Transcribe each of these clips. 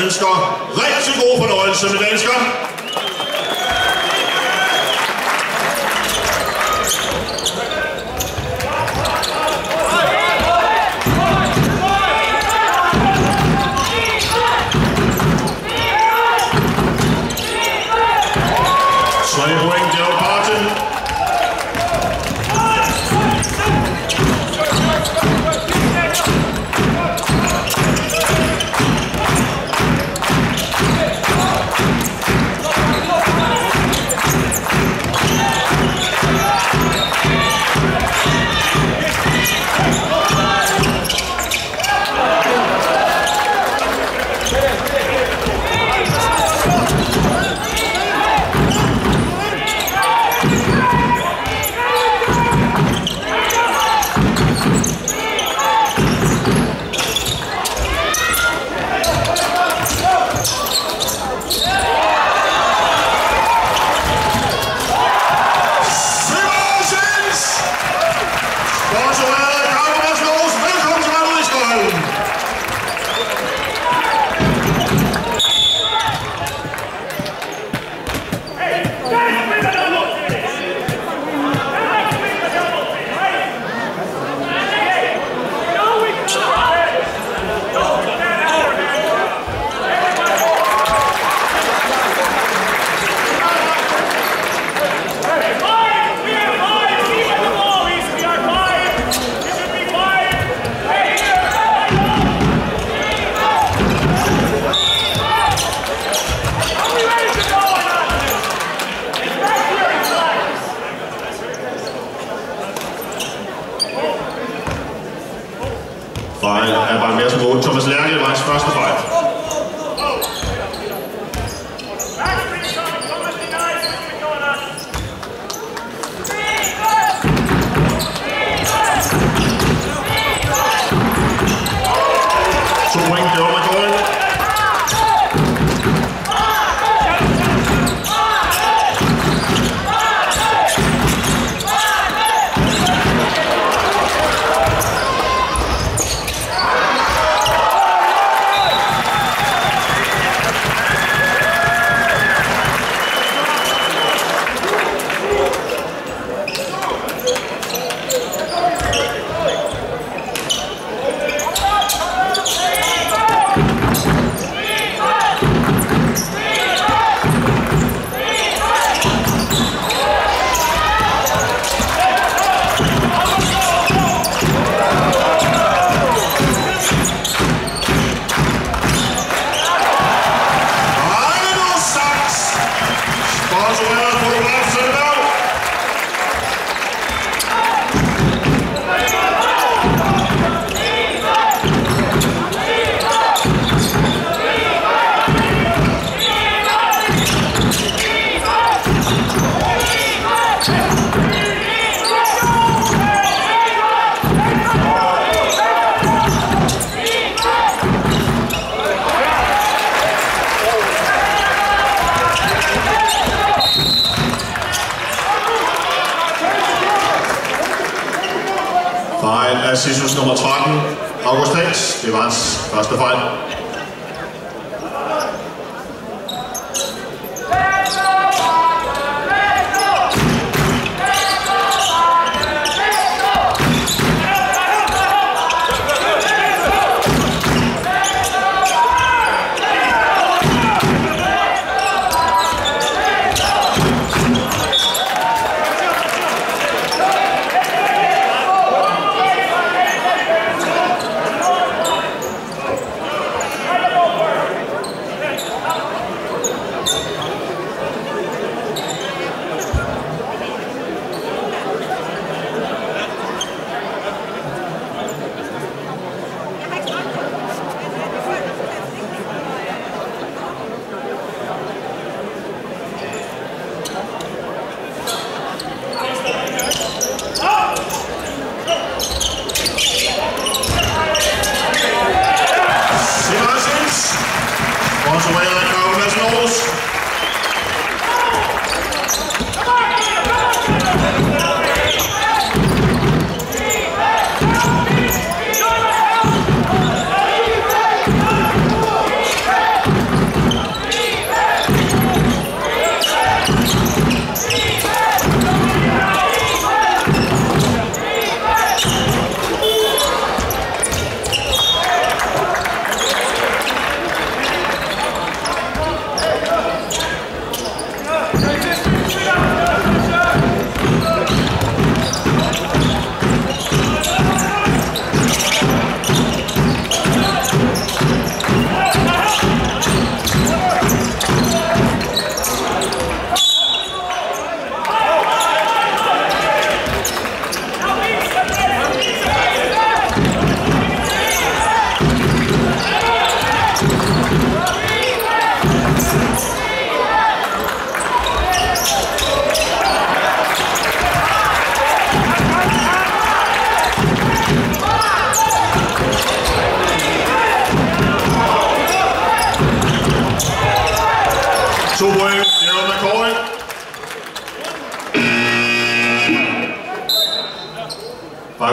ønsker rigtig god fornøjelse med dansker. Fejl er bare mere som 8. Thomas Lærke var hans første fejl. To point, Daryl McCoy. Fejl af SISUs nummer 13, August Hans. Det var hans første fejl.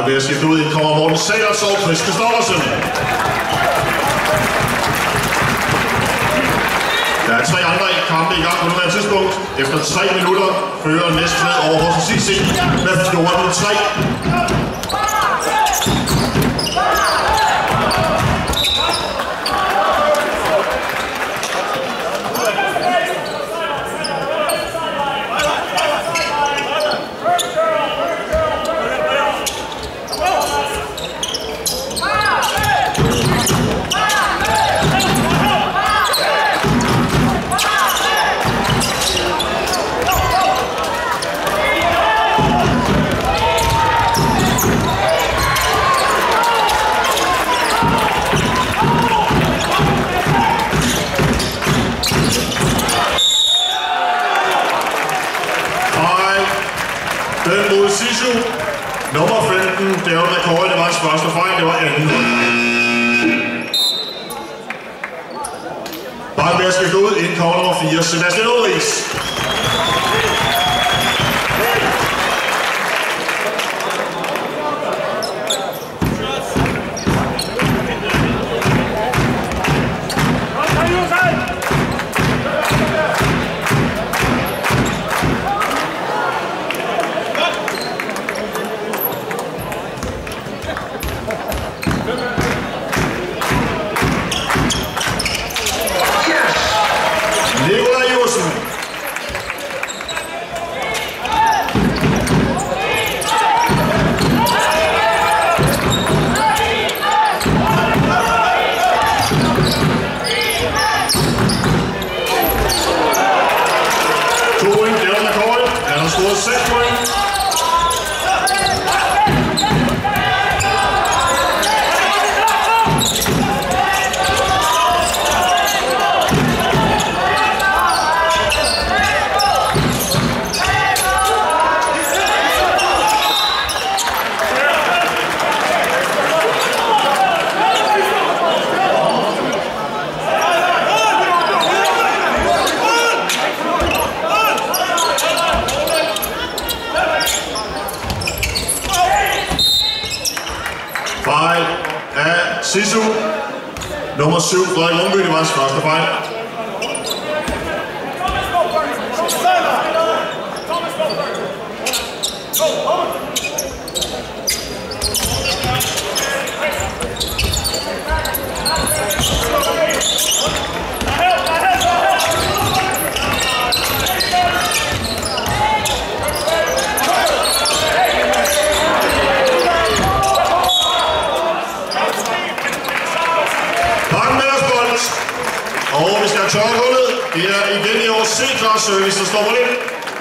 Bare ved at skifte ud, kommer Morten Salers og Chris Kristoffersen. Der er 3 andre kampe i gang på nuværende tidspunkt. Efter 3 minutter fører Næstved over Horsens SISU med 14-3. Den mod SISU. Nummer 15, Daryl McCoy, det var hans første fejl, det var anden. Bare ved at skifte ud, inden kommer nummer 4, Sebastian Ulrichs. Fejl af SISU. Nummer 7, Frederik Lundby, det var hans første fejl. Og vi skal have tørret hullet. Det er igen i vores C-klasse service, der står på lidt.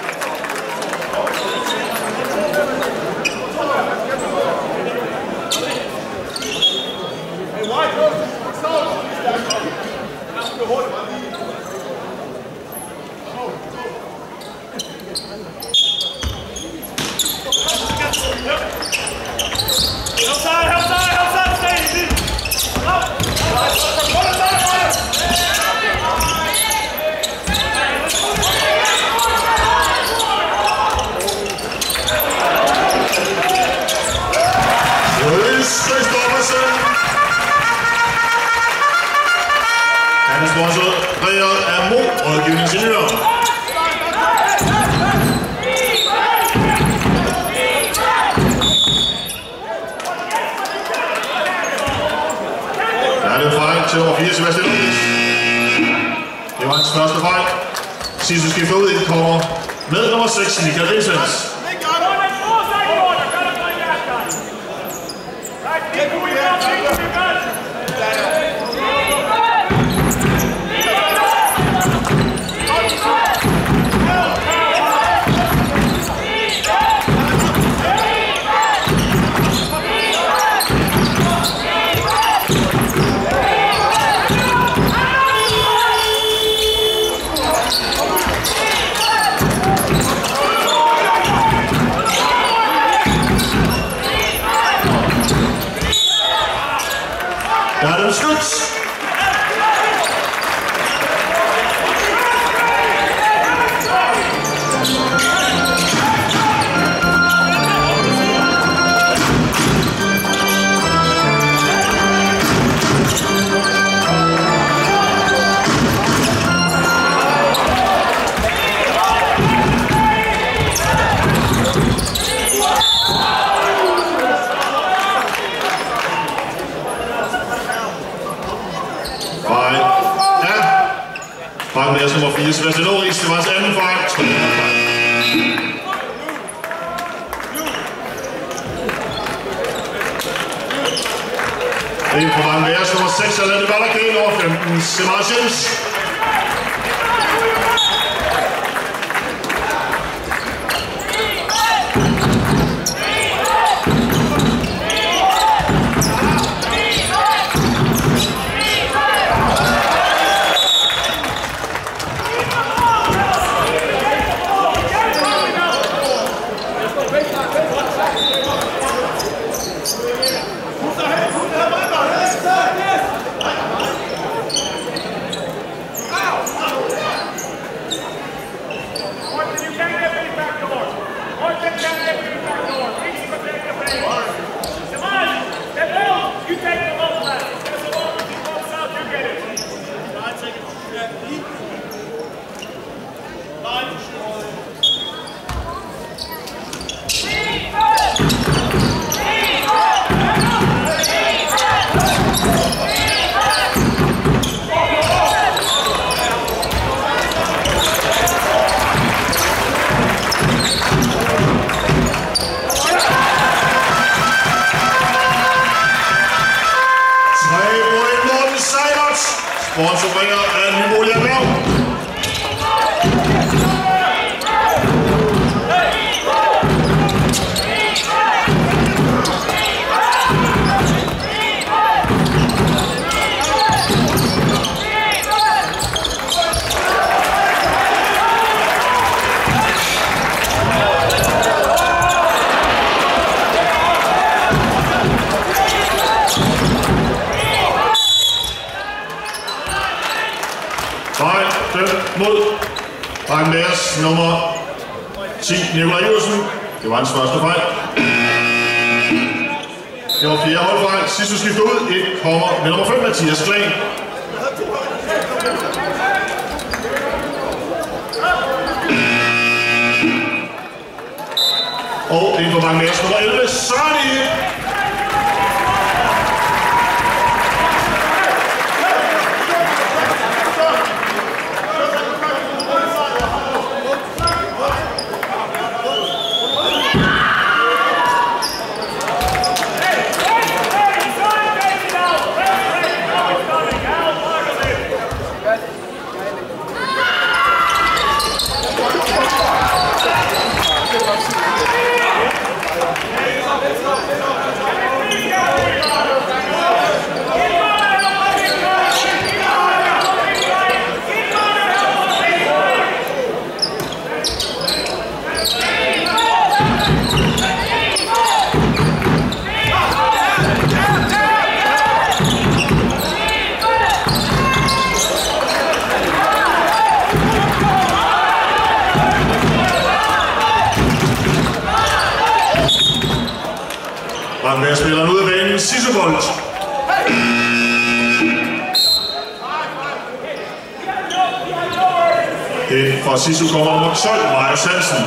Han er sponsoreret af Mo Rådgivningsingeniør. Der er det fejl til nummer 4, Sebastian Ulrichs. Det var hans første fejl. SISU skifter ud, inden kommer med nummer 6, Michael Rinsens. Der er det slut. Bakken nummer 4, Sebastian Ulrichs, det var hans anden fejl. En på Bakken nummer 6, Alette Bakken over 15, Sebastians. Sponsorbringer af Nybo Jernberg. Fejl, dømt mod Bakken nummer 10, Nikolaj Iversen. Det var hans første fejl. Det var 4. holdfejl. SISU skifter ud. Et kommer med nummer 5, Mathias Klan. Og en for Bakken nummer 11, Sani. Bakken spiller ud af banen, SISU-bold. Det fra SISU kommer nummer 12, Marius Hansen.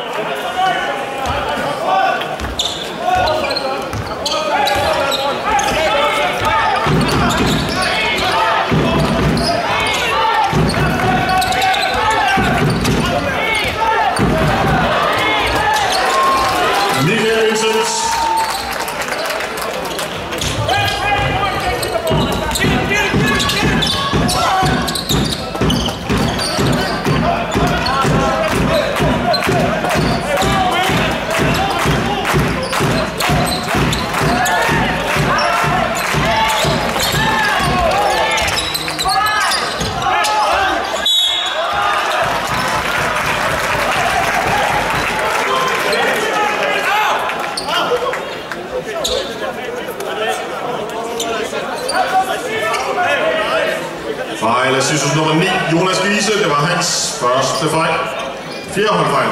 Fejl af SISU's nummer 9, Jonas Giese. Det var hans første fejl. 4. holdfejl.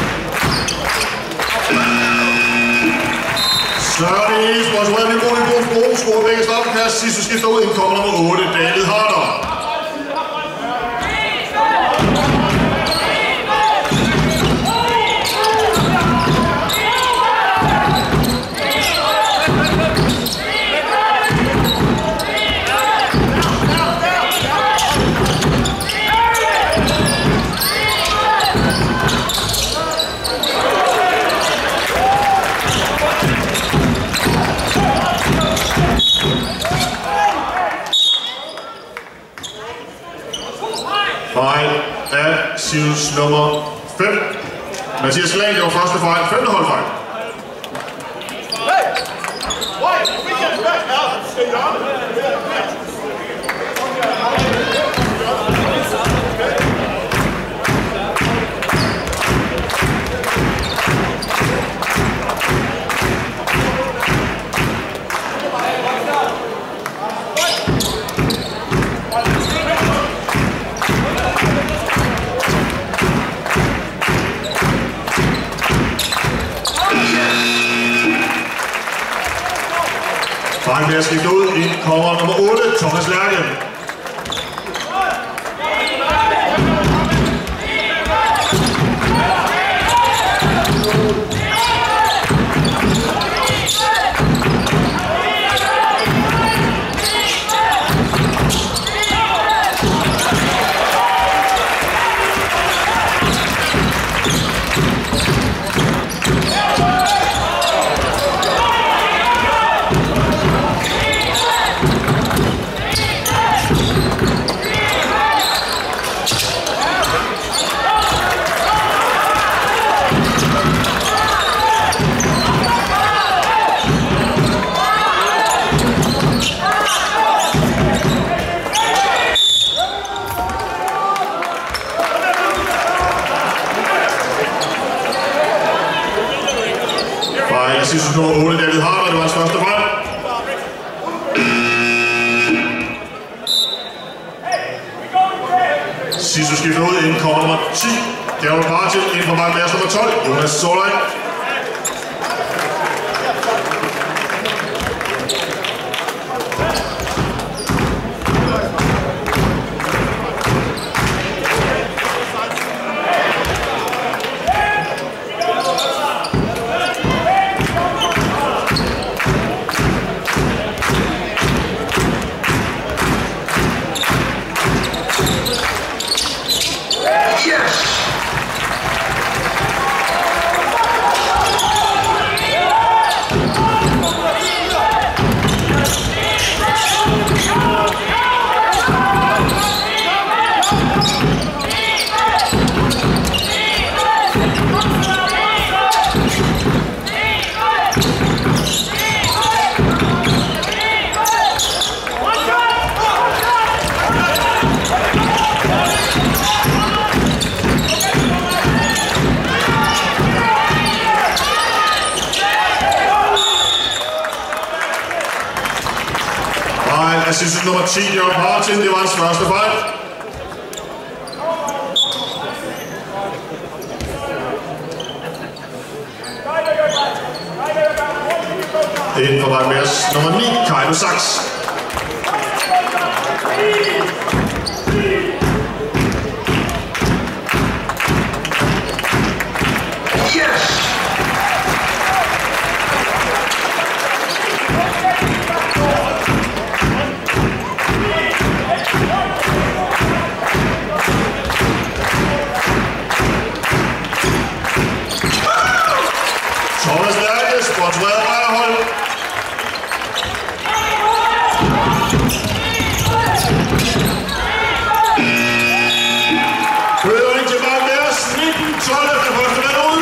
Så er det sponsoreret Nybo scorer begge straffekast. SISU skifter ud. Indkommer nummer 8, David Harder. Fejl af SISUs nummer 5. Mathias Lag, det var første fejl. 5. holdfejl. Fejl bliver skiftet ud. Ind kommer nummer 8, Thomas Lærke. SISUs nummer 8, David Harder, det var hans første fejl. SISU skifter ud, inden kommer nummer 10, Daryl McCoy, inden for vej med nummer 12, Jonas Solheim. SISUs nummer 10, Daryl McCoy, det var hans første fejl. Inden for vej med os, nummer 9, Kajlo Sachs. Thomas Lærke, sponsoreret af Ejerhold. Føring til vej med os, 19-12 efter første mand ud.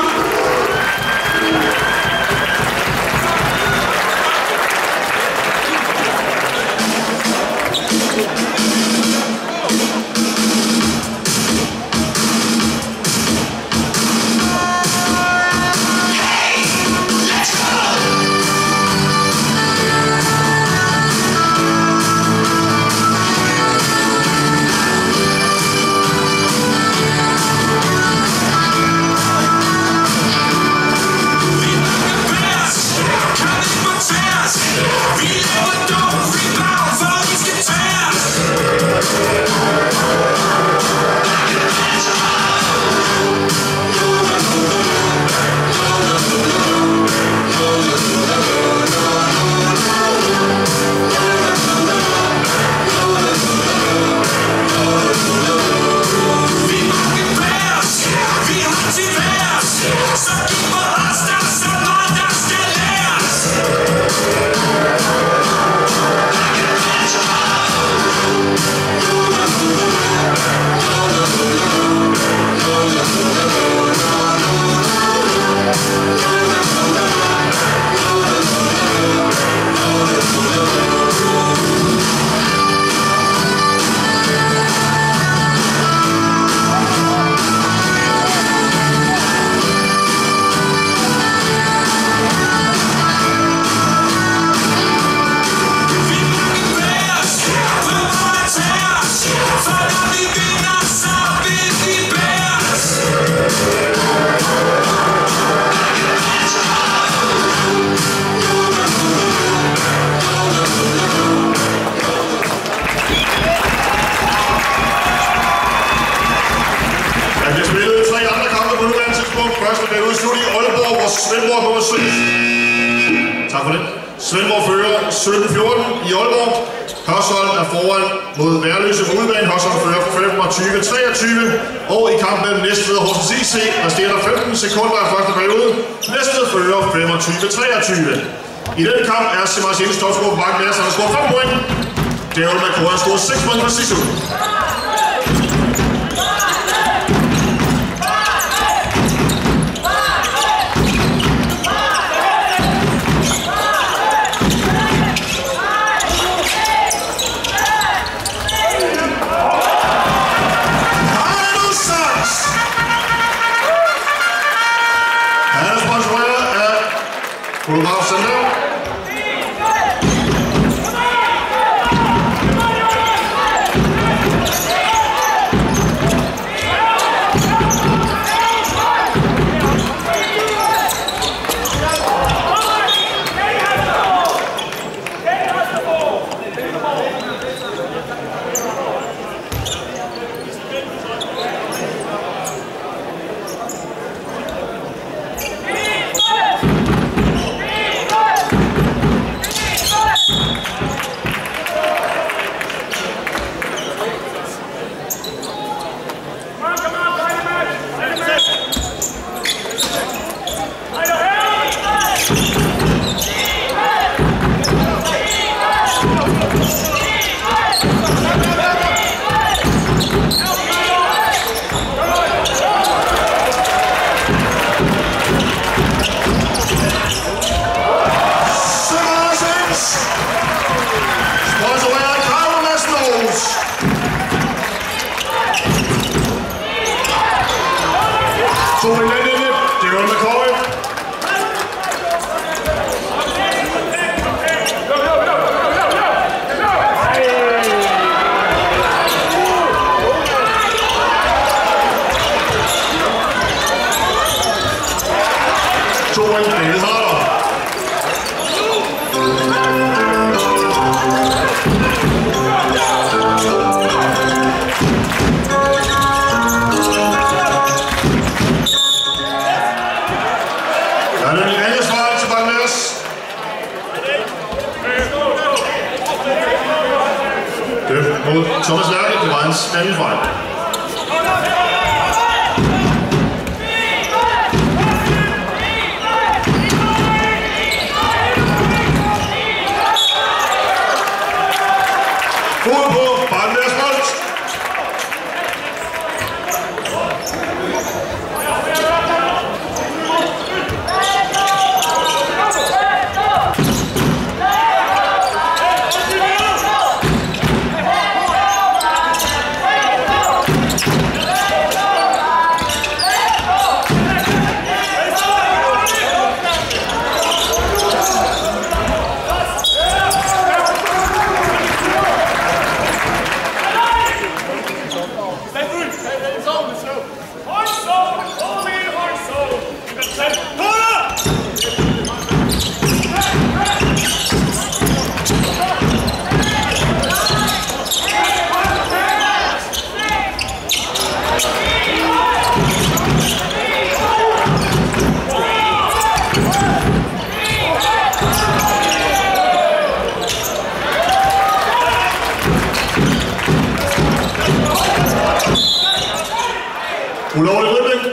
over Svendborg nummer 6. Tak for det. Svendborg fører 17-14 i Aalborg. Hørsholm er foran mod Værløse på udbanen. Hørsholm fører 25-23. Og i kampen mellem Næstved og Horsens IC, der stiller der 15 sekunder i første periode. Næstved fører 25-23. I den kamp er Sebastians topscorer på Bakken, der scorer 5 point. Daryl McCoy har scoret 6 point for SISU. Daryl McCoy. Thomas Lærke, det var en standfejl. Fod på Bakkens bold. Ulovlig dribling.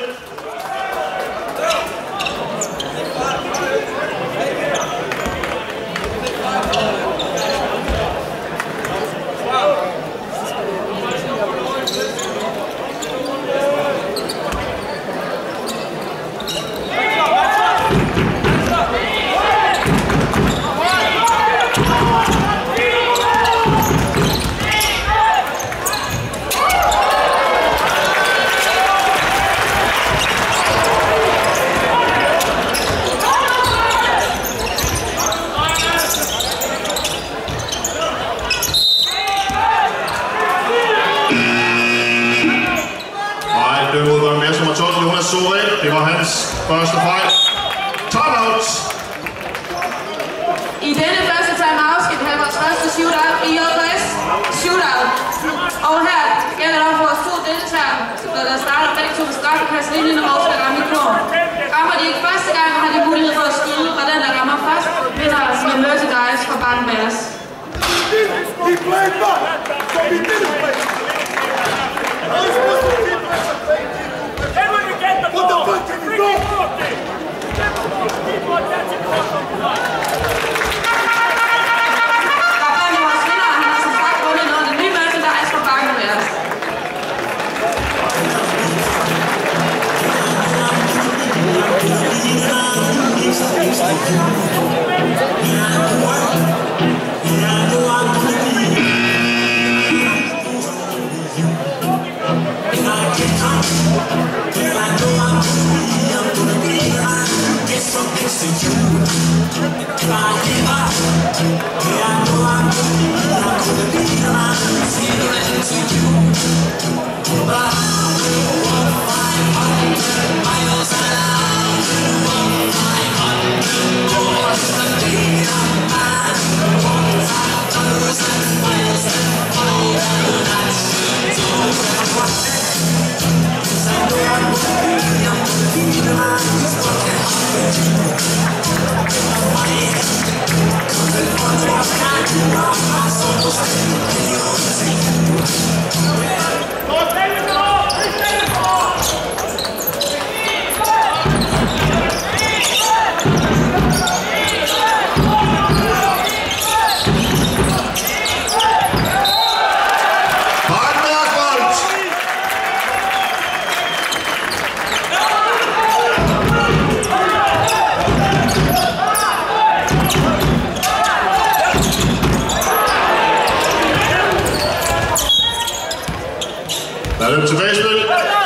Det var hans første fejl. Timeout! I denne første timeout skal vi have vores første shootout i JS Shootout. Og her gælder det om vores to deltagere, der starter begge to på straffekastlinjen og skal ramme i kurven. Rammer de ikke første gang, har Bakken Bears. He played back, so he didn't play. What the fuck can you do? Der er løbet tilbagespil.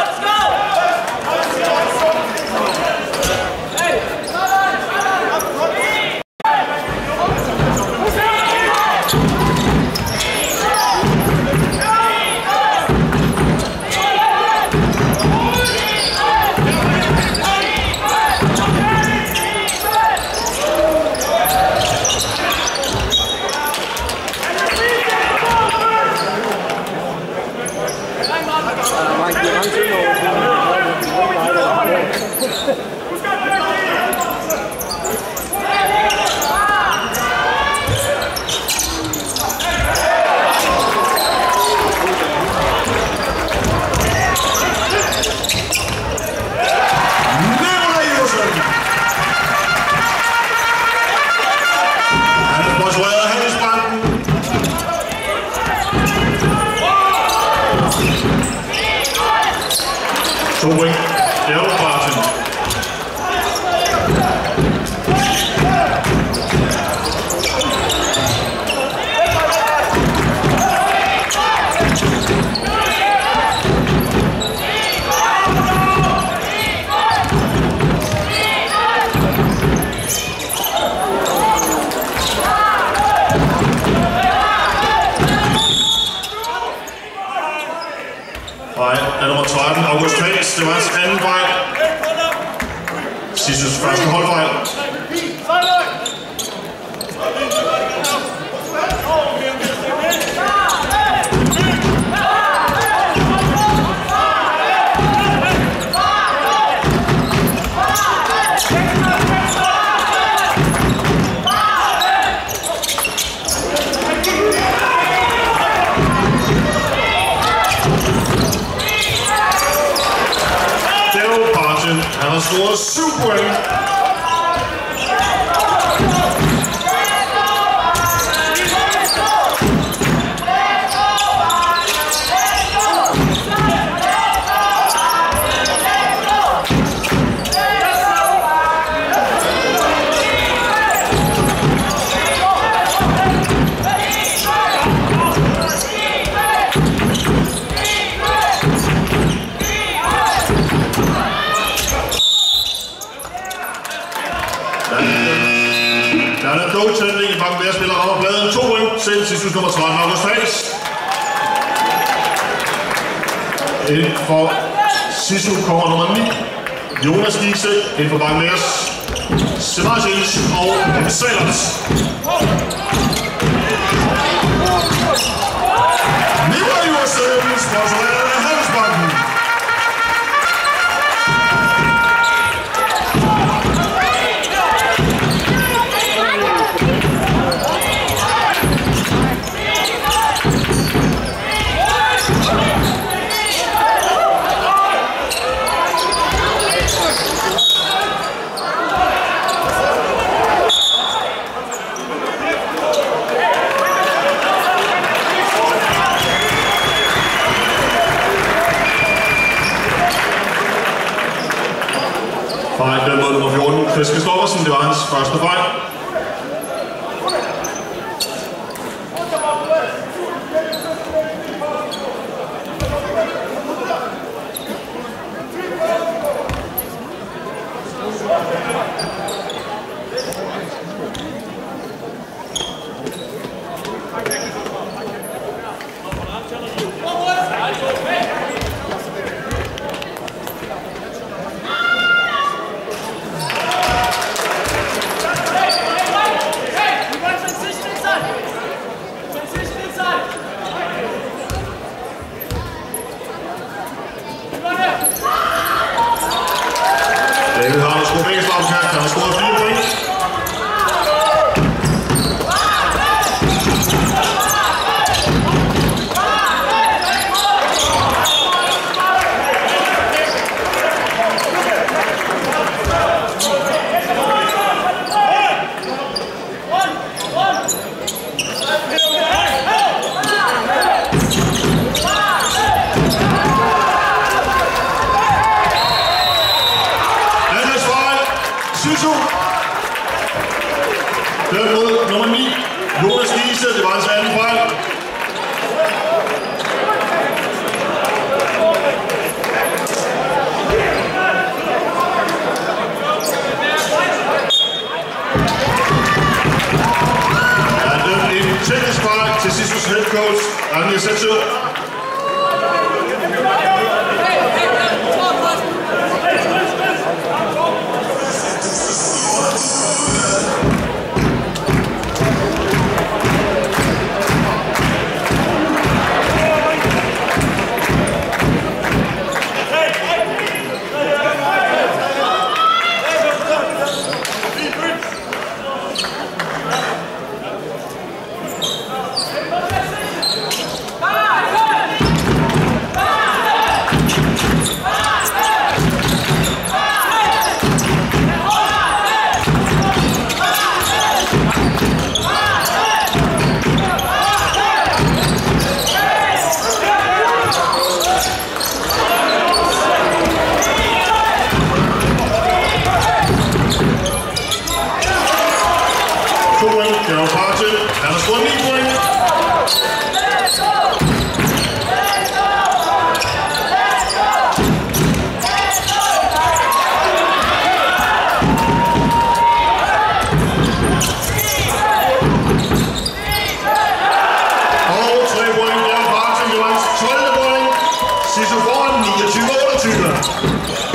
Det var hans anden fejl. SISUs første holdfejl. Han har scoret 7 point. Der er en goaltending i Bakken Bears spiller rammer bladen 2 point til SISUs nummer 13, August Hayes. Inden for SISU kommer nummer 9, Jonas Giese. Inden for Bakken Bears, Sebastians og Salers. Nu er USA sponsoreret af Handelsbanken. Thomasen, det var hans første fejl. David har en scoret begge slagkamp, han har scoret 4 point. SISU. Dømt nummer 9, Jonas Giese, det var hans anden fejl. Der er dømt en teknisk fejl til SISUs head coach, Anja Setsu. Han har scoret 9 point. Og 3 point. Daryl McCoy, det var hans 12. point. SISU foran 29-28.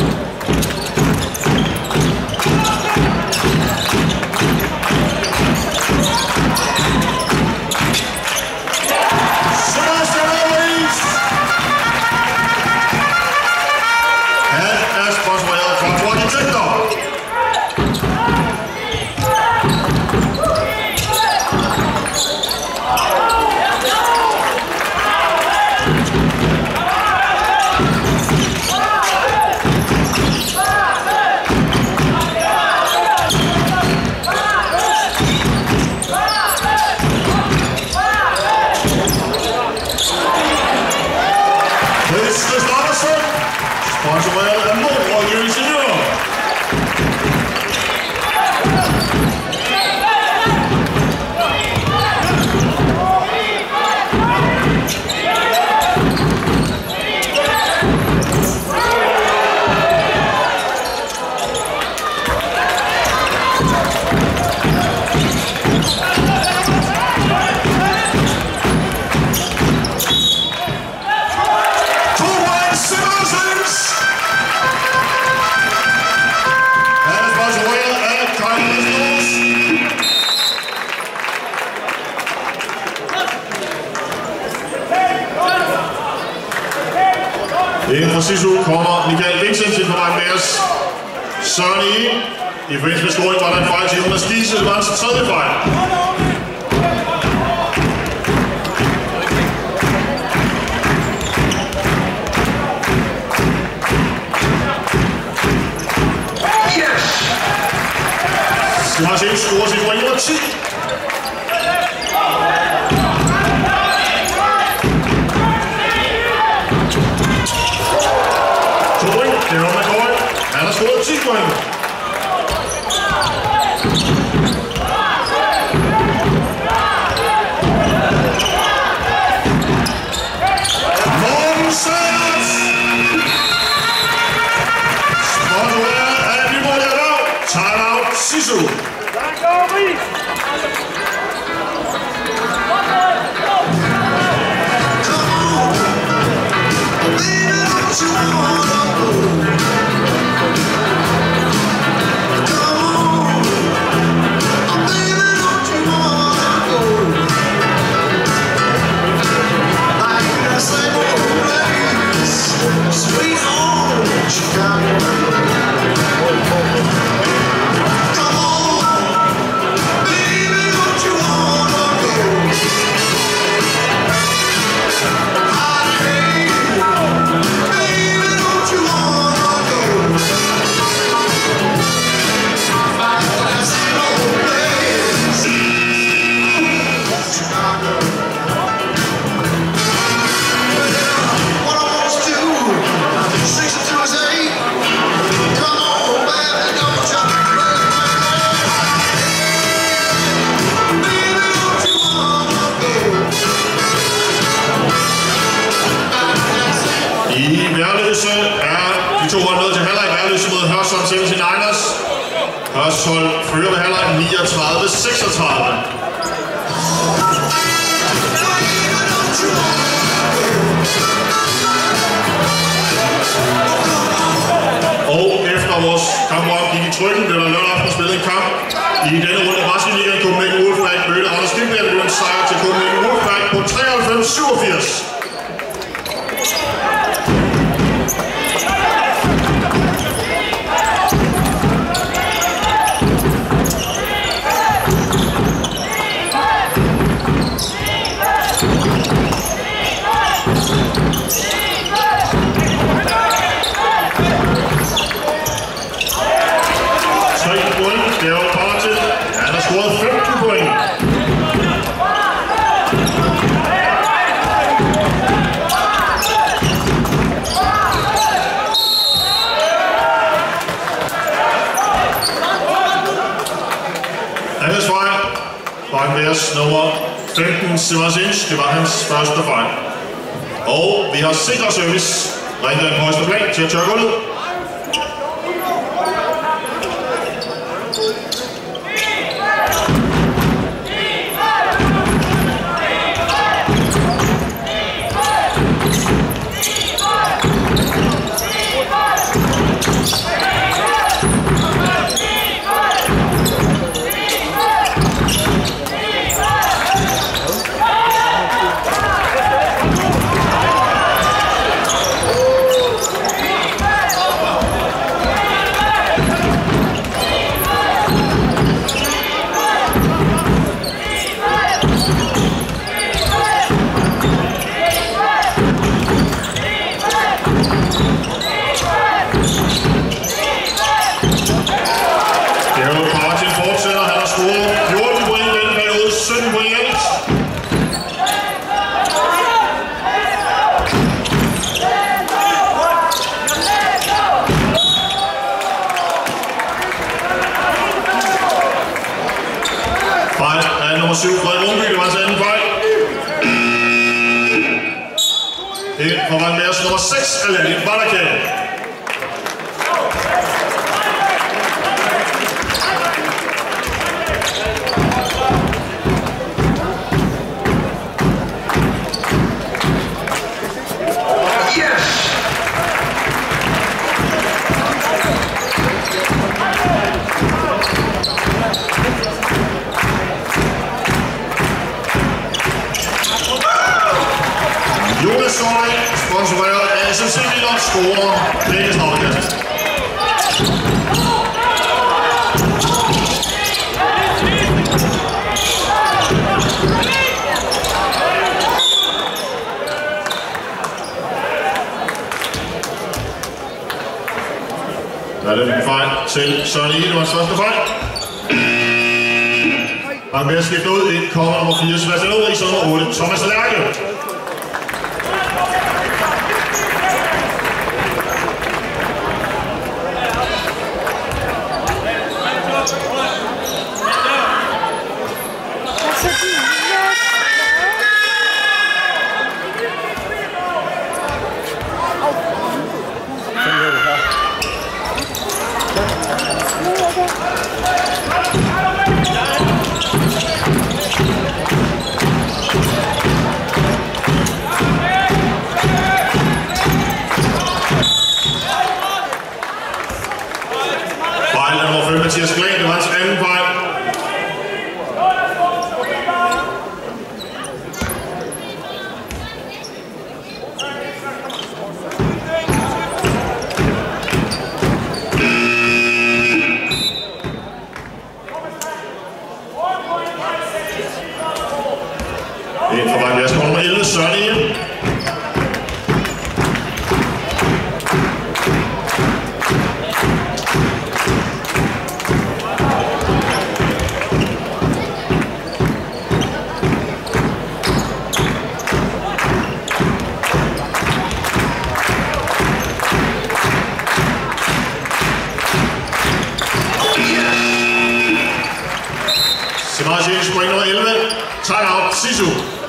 Sponsoreret af Målrådgivningsingeniører. Inden fra SISU kommer Michael Vincent til på vej med os. Søren i forbindelse med scoring var der en fejl til Jonas Giese, det var hans 3. fejl. Så har set score til point nummer 10. Daryl McCoy, han har scoret 10 point. Hørsholm fører ved halvleg 39-36. Og efter vores kampprogram gik i trykken, blev der lørdag aften spillet en kamp. I denne runde Brasilien Copenhagen Wolfpack mødte Anders Lindberg blev en sejr til Copenhagen Wolfpack på 93-87. Nummer 15, Simonsinch, det var hans første fejl. Og vi har sikret service. Rengøring på højeste plan til at tørre gulvet. Nummer 7, Frederik Rundby, det var hans anden fejl. Det er for Vandmærs nummer 6, Aladdin Bakken. Sponsoreret af SISU scorer begge straffekast. Der er det en fejl til Søren Ege, det var hans første fejl. Han vil skifte ud, ind kommer nummer 4, Sebastian Ulrik, nummer 8, Thomas Lærke. var hans anden fejl. En fra Bakken, værsgo nummer 11, Søren Ege. Point nummer 11, timeout, SISU.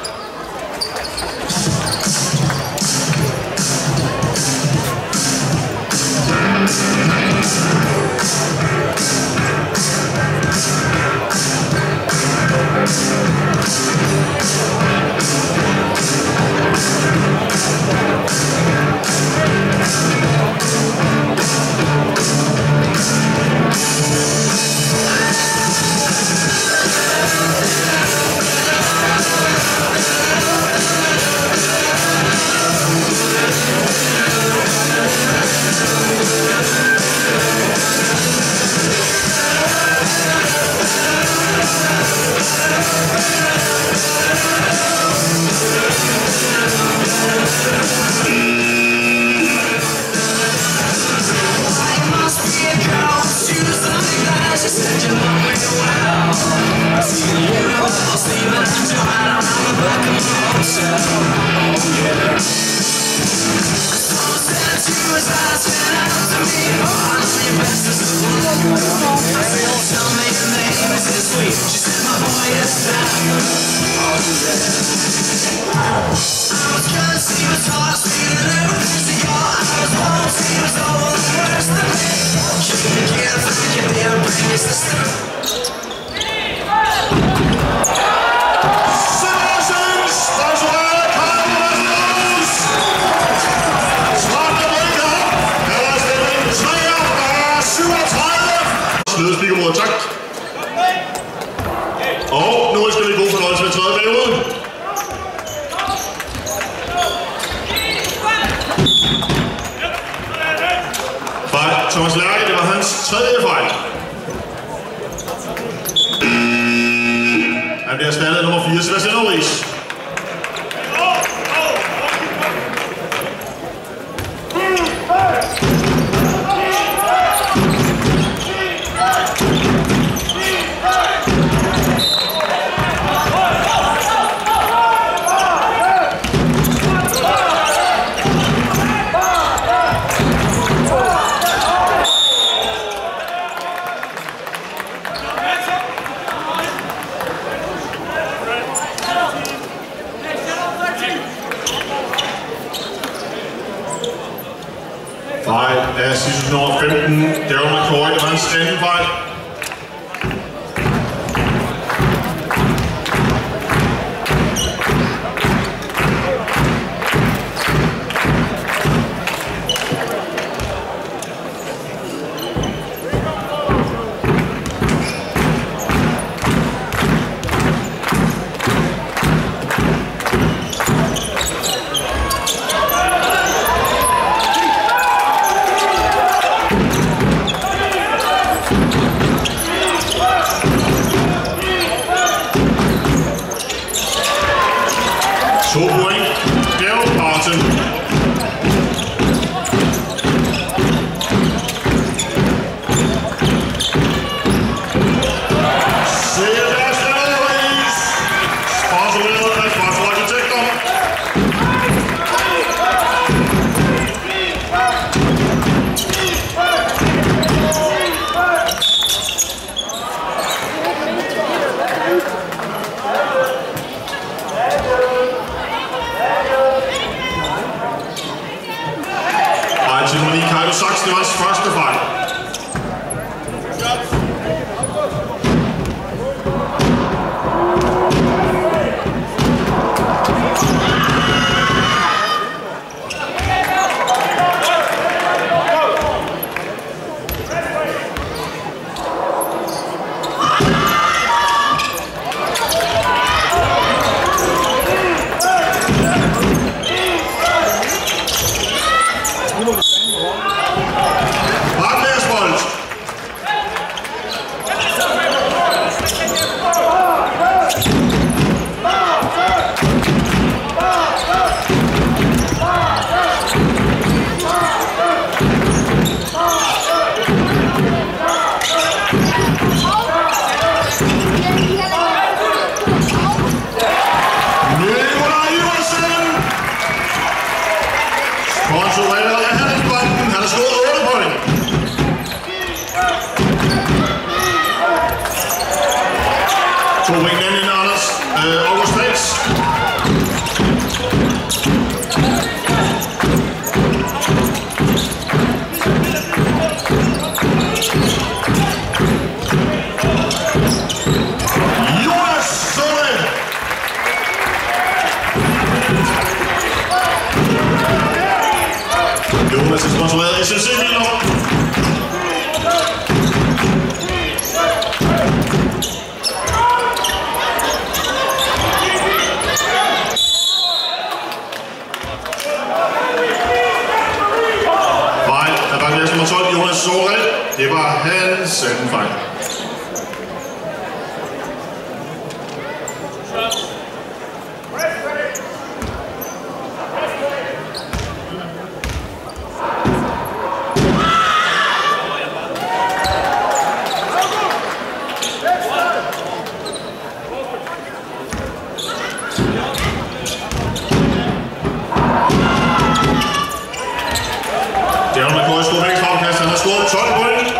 Tak. Og nu skal vi gå fornøjelse med tredje periode. Fejl. Thomas Lærke, det var hans tredje fejl. Han bliver erstattet af nummer 4, Sebastian Aarhus. Fejl af SISU nummer 15, Daryl McCoy, det var hans anden fejl. 2 point den ind, Anders. August Fritz. Jonas er sponsoreret SISU-biler. Fejl af banklæs nummer 12, Jonas Sorel. Det var hans anden fejl. Daryl McCoy scorer væk fremkast. Han har scoret 12 point.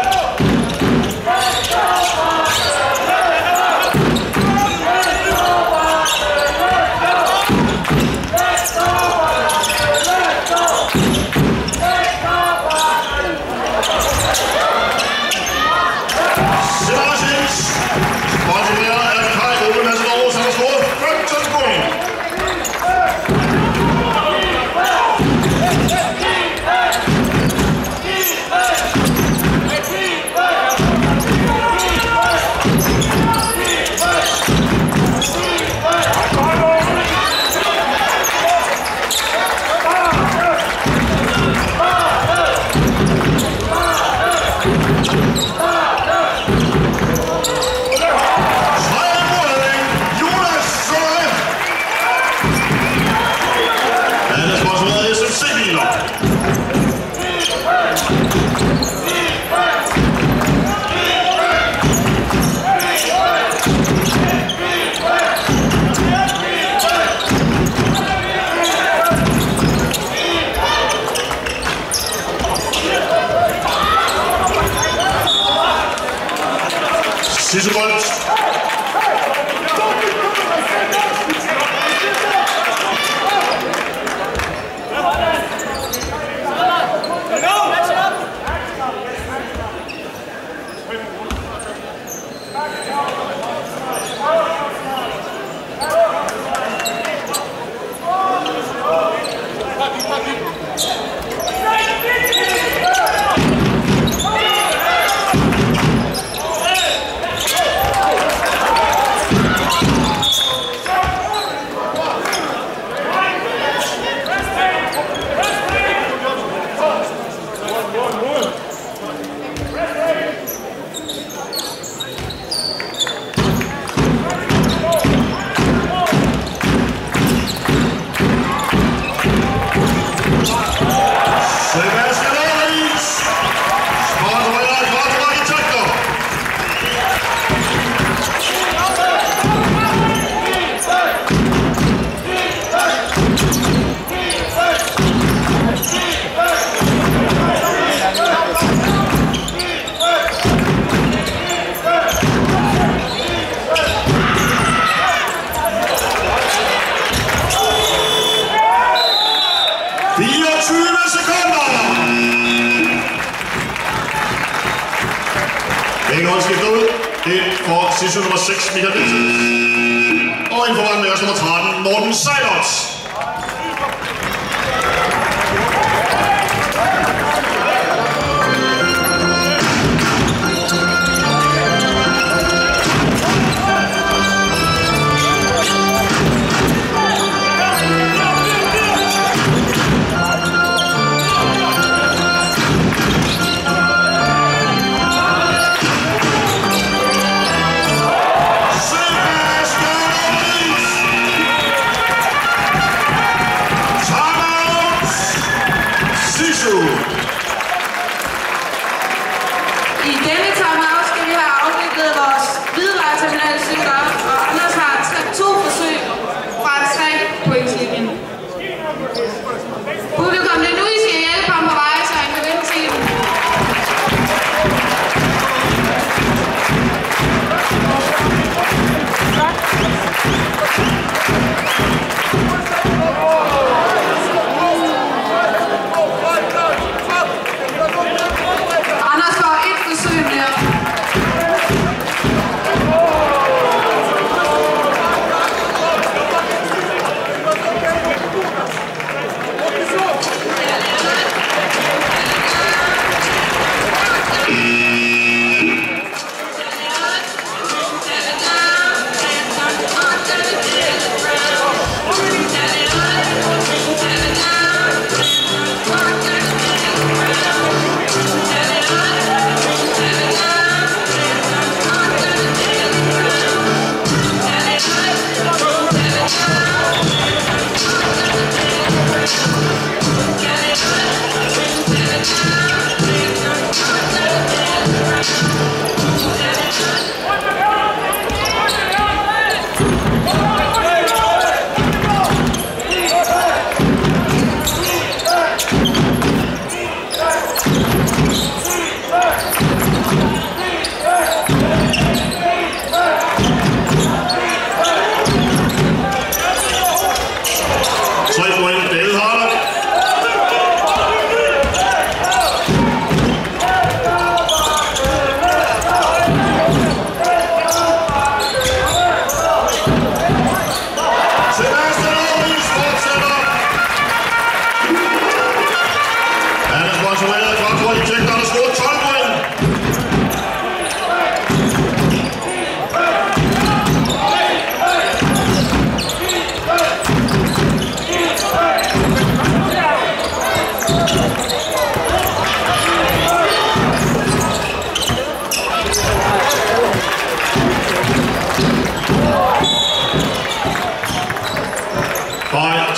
SISU bold. Begge hold skifter ud. Det får SISU nummer 6, Michael Nielsen. Og inden for vejen med os nummer 13, Morten Sejlert.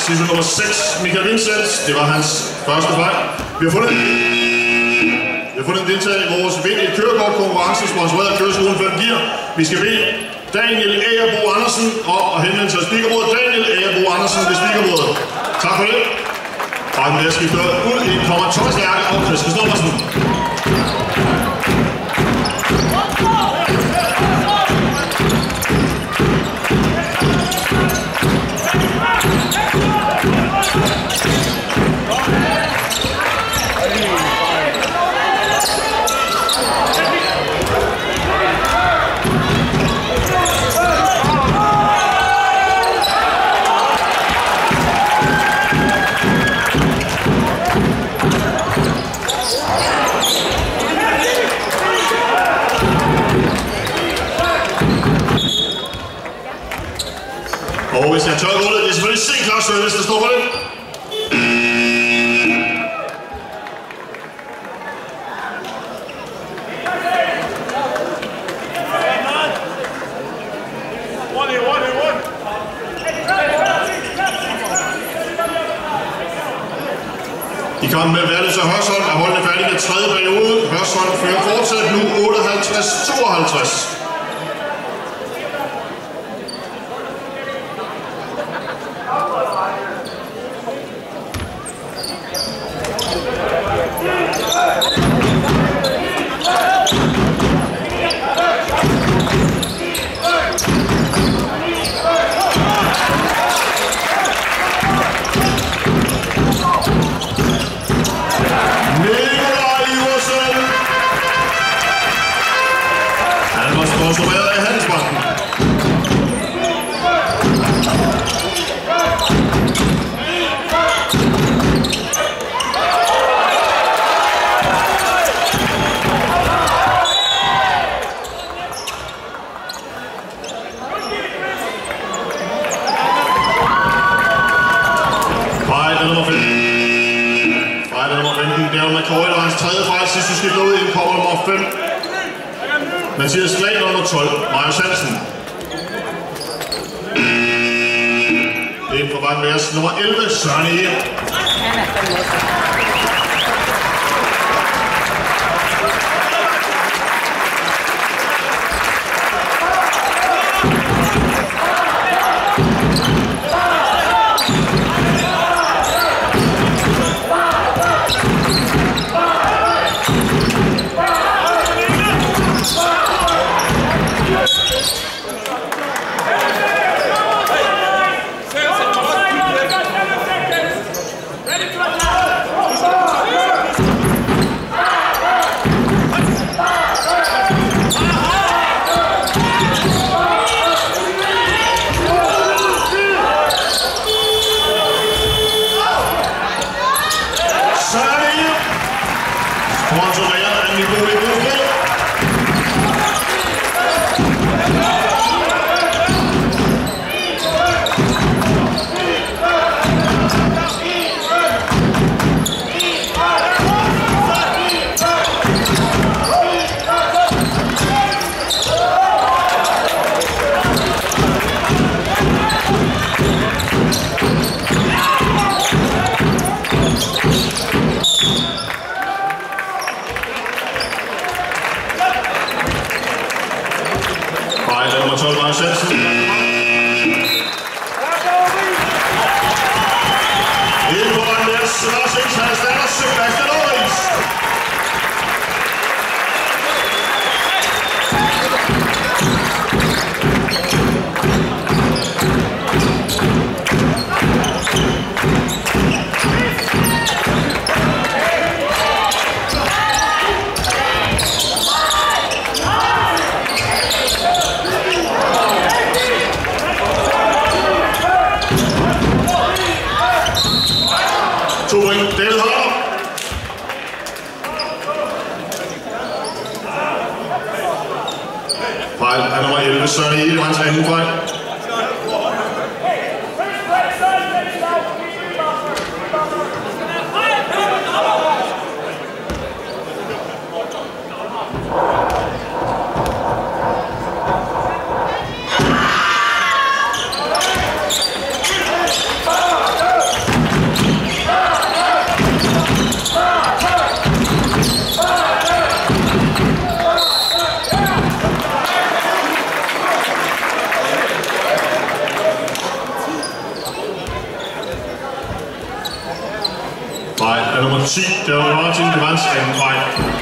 SISU nummer 6, Michael Vincent. Det var hans første fejl. Vi har fundet en deltager i vores vind i kørekortkonkurrence, sponsoreret af køreskolen 5 Gear. Vi skal bede Daniel Agerbo Andersen og henvende sig til speakerbordet. Daniel Agerbo Andersen ved speakerbordet. Tak for det. Bakken bliver skiftet ud i kommer Thomas Lærke og Christian Stoffersen. Og hvis jeg tør gulvet, det er selvfølgelig C-klasse service, der står på det. I kampen med Værløs og Hørsholm er holdene færdige med 3. periode. Hørsholm fører fortsat nu 58-52. Sponsoreret af Handelsbanken. Fejl nummer 15. Fejl nummer 15. Daryl McCoy, der var hans 3. fejl. SISU skifter ud i kommer nummer 5. Mathias Glan nummer 12, Marius Hansen. Det er på vej med os nummer 11, Søren Ege. Fejl er nummer 11, Søren Ege, hans anden fejl. nummer 10, Daryl McCoy, Rebounds, anden fejl.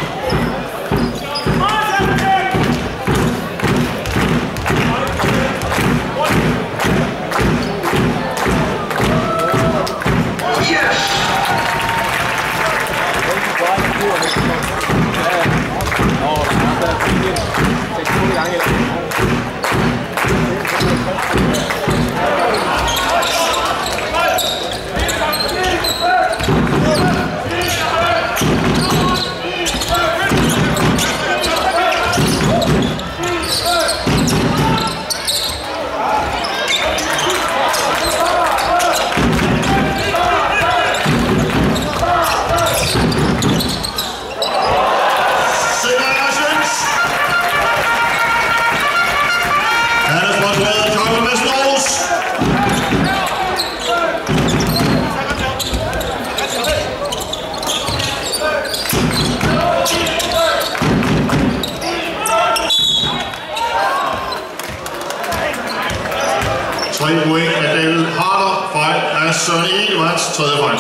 Point af David Harder, fejl af Søren Egelmanns, tredje fejl.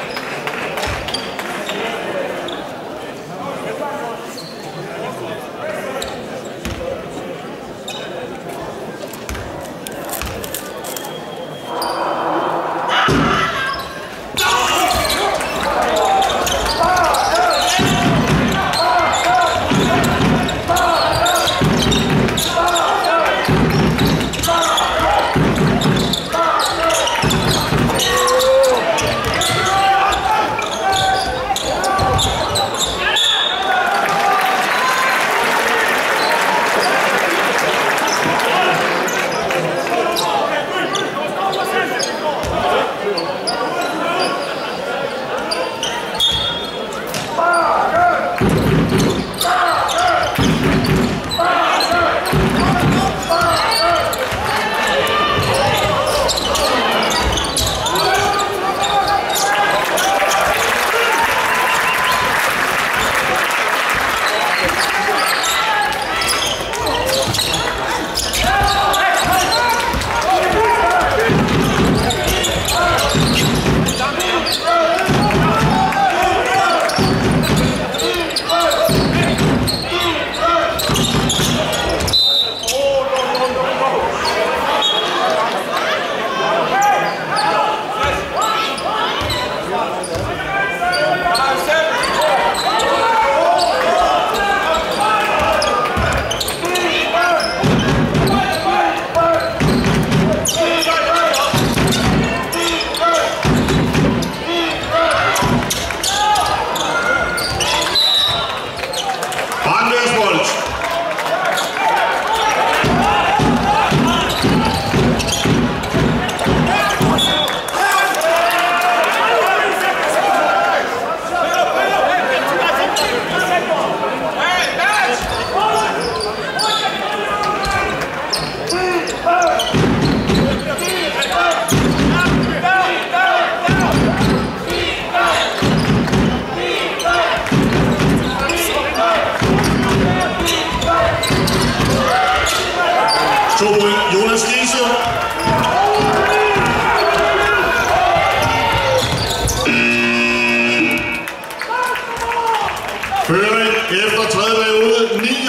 Føring efter tredje periode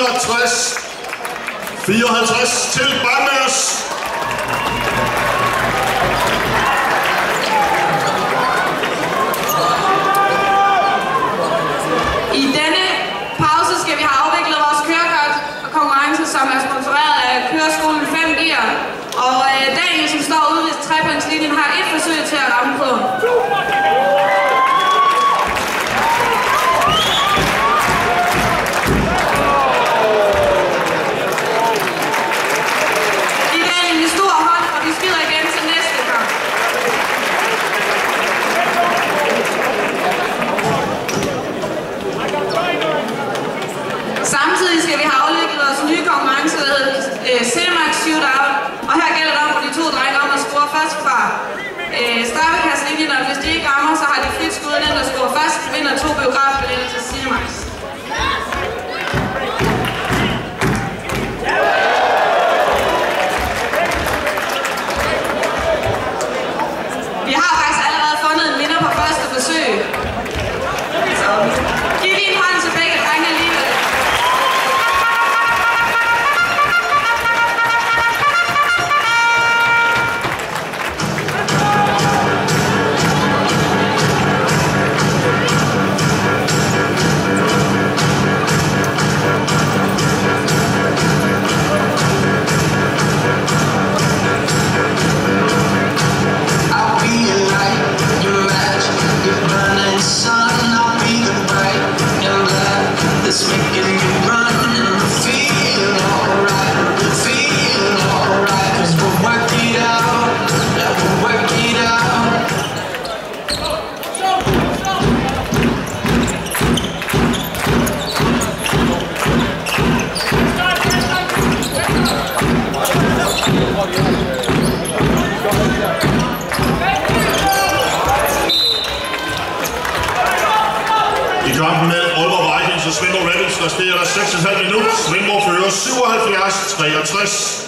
69-54 til Bakken. I denne pause skal vi have afviklet vores kørekort og konkurrence, som er sponsoreret af køreskolen 5 gear. Og Daniel, som står ude ved trepunktslinjen, har et forsøg til at ramme på. Samtidig skal vi have afviklet vores nye konkurrence, der hedder Shootout, og her gælder det om for de to drenge om at score først fra straffekastlinjen, og hvis de ikke rammer, så har de frit skud ind og score først, vinder 2 biografbilletter til Cinemax. Vi har faktisk allerede fundet en vinder på første forsøg. I kampen med Aalborg Vikings og Svendborg Rebels resterer der 6,5 minutter. Svendborg fører 77-63.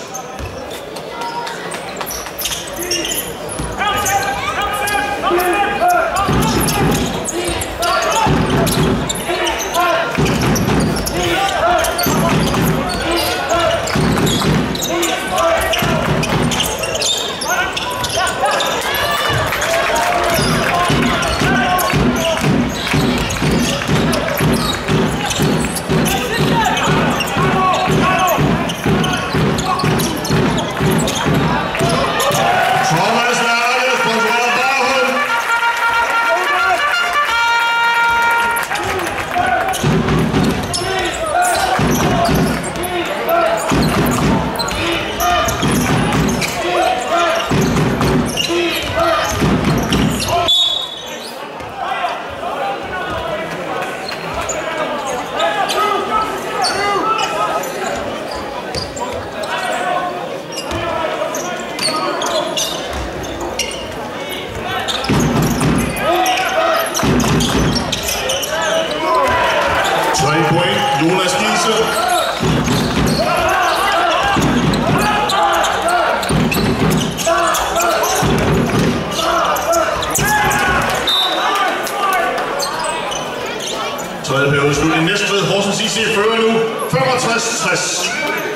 Tredje periode slut i Næstved. Horsens IC fører nu 65-60.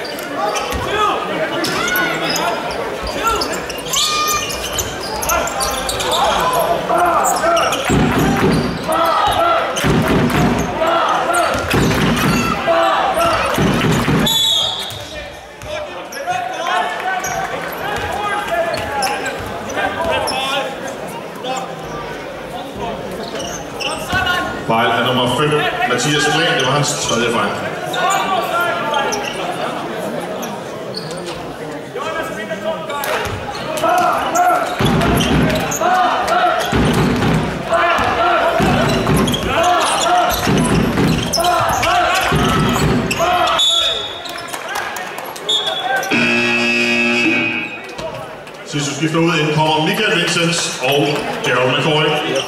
Fejl er nummer 5, Mathias Plan. Det var hans tredje fejl. SISU skifter ud, ind kommer Michael Vincents og Daryl McCoy.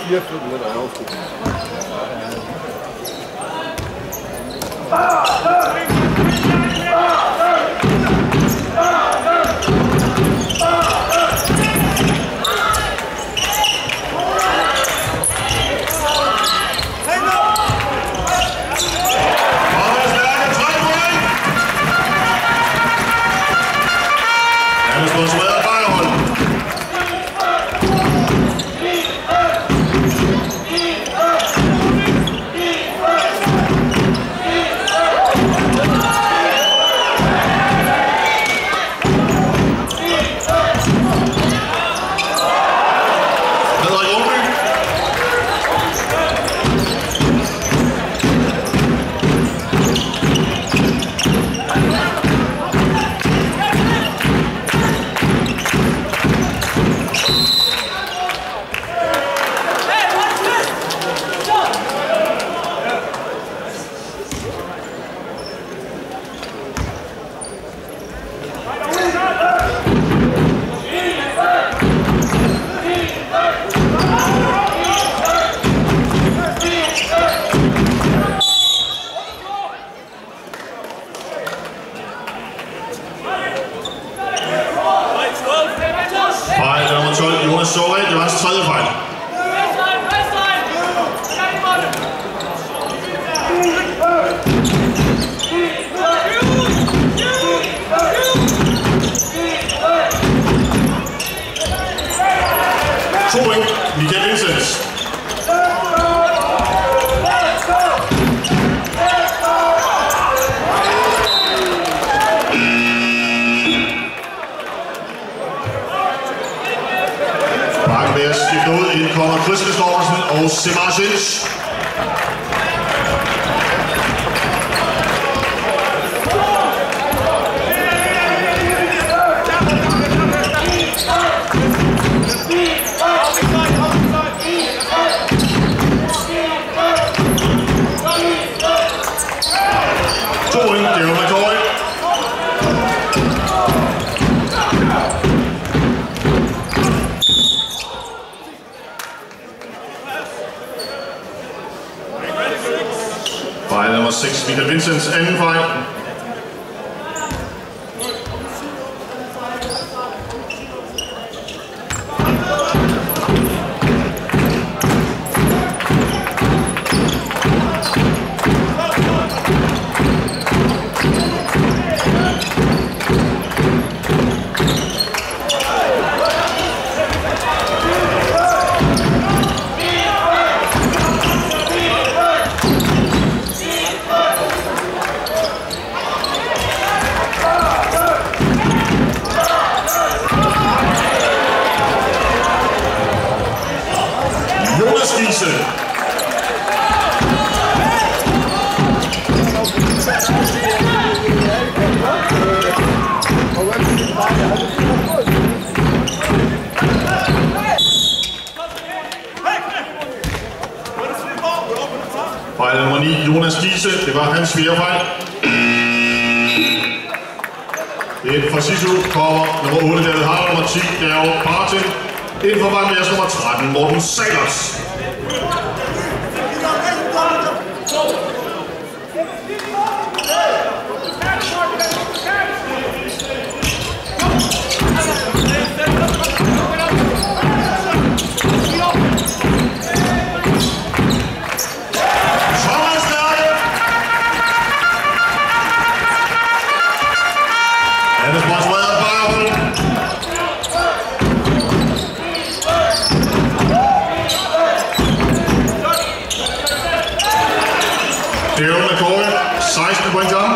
Det var hans tredje fejl. To point, Michael Vincents. Bakken ved at skifte ud, ind kommer Chris Christoffersen og Semarsic. To point, Daryl McCoy. 6, Michael Vincents anden fejl. Fejl nummer 9, Jonas Giese, det var hans fjerde fejl. Ind for SISU kommer nummer 8, David Harder, nummer 10, Daryl McCoy. Ind for Bakken nummer 13, Morten Salers. Daryl McCoy, 16 point down.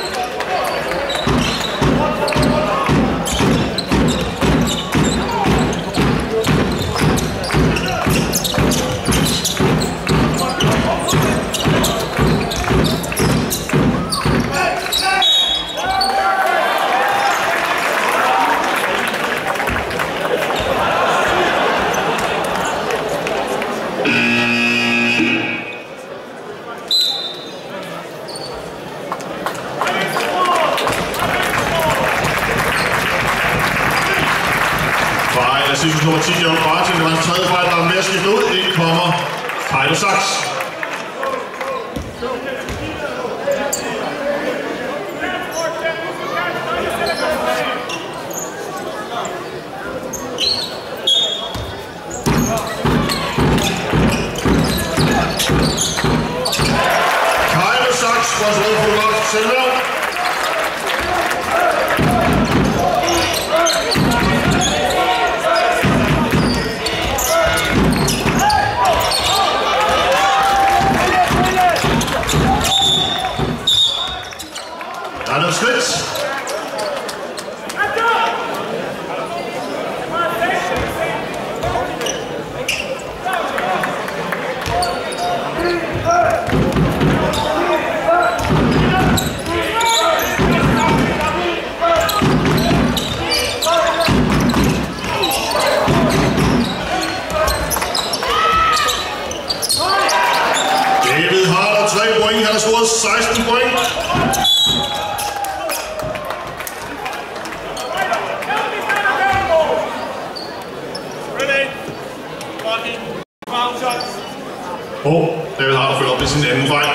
SISU nummer 10, Daryl McCoy, det var hans tredje fejl, der var med at skifte ud. Ind kommer Heido Sachs. Heido Sachs was overlooked silver. Adam Smith. David Harder 3 point, han har scoret 16 point. Og David Harder følger op med sin anden fejl.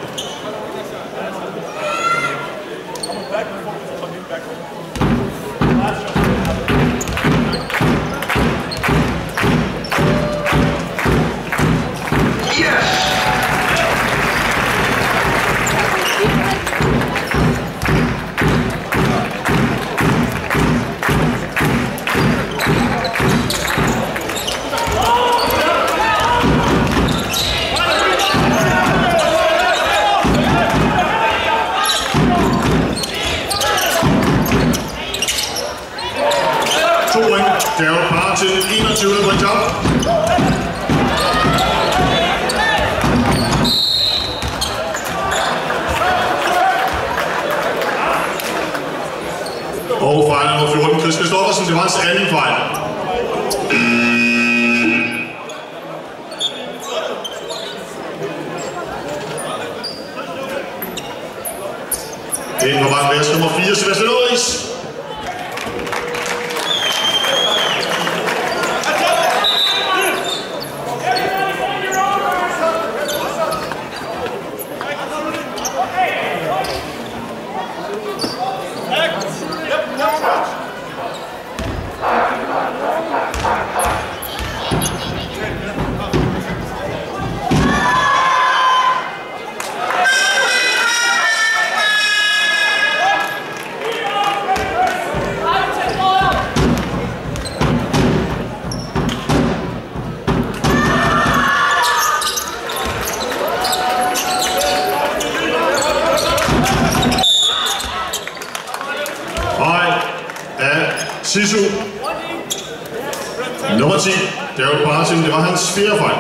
Daryl McCoy, 21 point op. Og fejl nummer 14, Chris Christoffersen, det var hans anden fejl. Det var bare værs nummer 4, Sebastian Ulrichs. SISU. Nummer 10, Daryl McCoy, det var hans 4. fejl.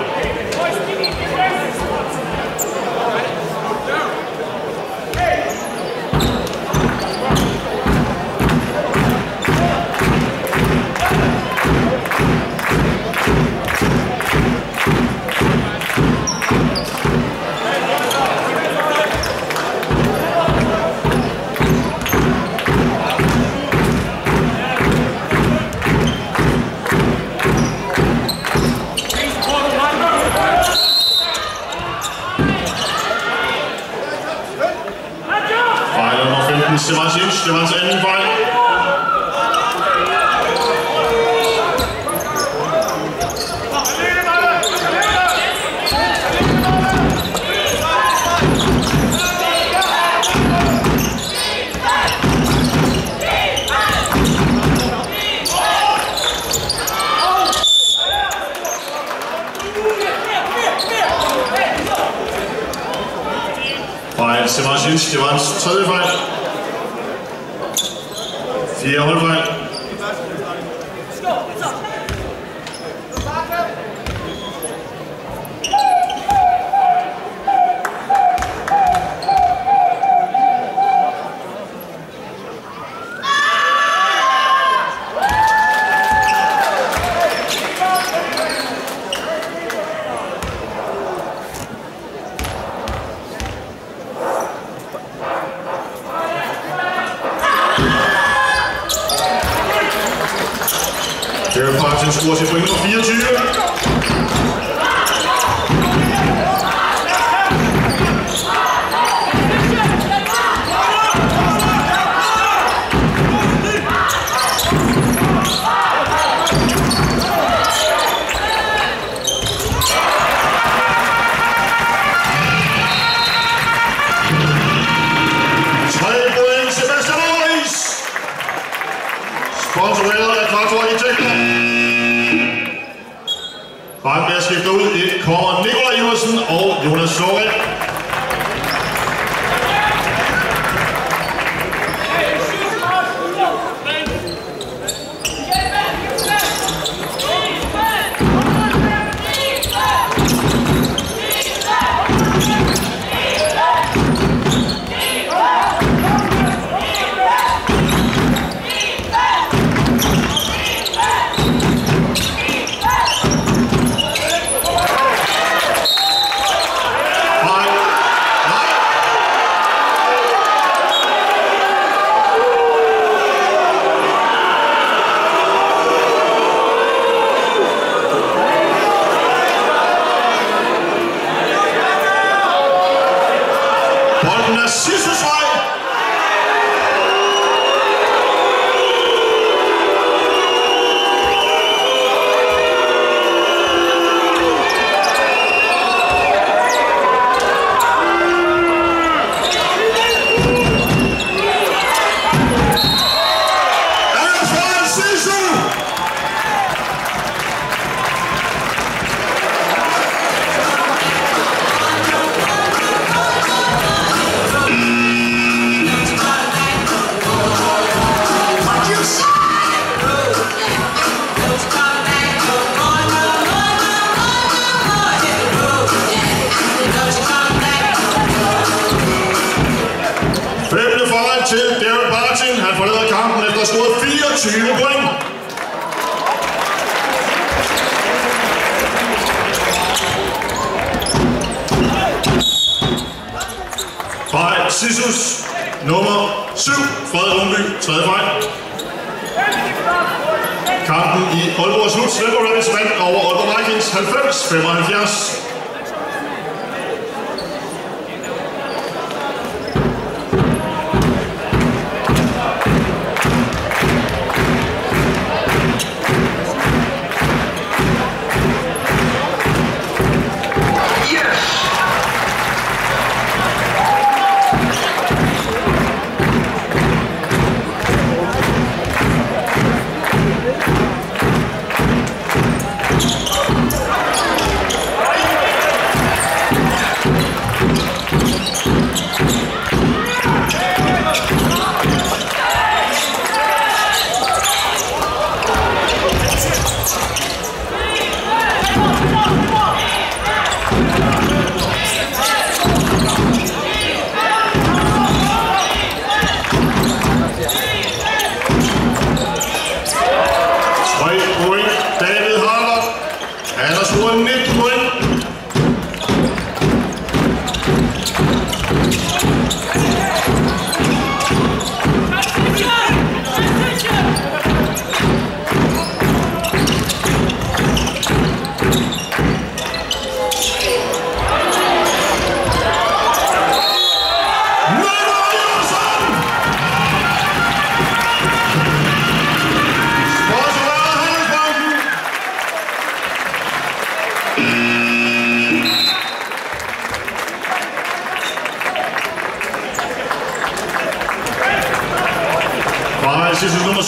Det var hans anden fejl. Fejl, Sebastians, det var hans 3. fejl. 4. holdfejl. Daryl McCoy scorer sit point nummer 24. Sponsoreret af Kraftord Arkitekter. Bare med at skifte ud, det kommer Nikolaj Iversen og Jonas Soren. Bolden er SISUs vej. Til Daryl McCoy. Han forlader kampen efter at have scoret 24 point. Fejl SISUs nummer 7, Frederik Lundby, 3. fejl. Kampen i Aalborg slut. Svendborg Rabbits vandt over Aalborg Vikings 90-75.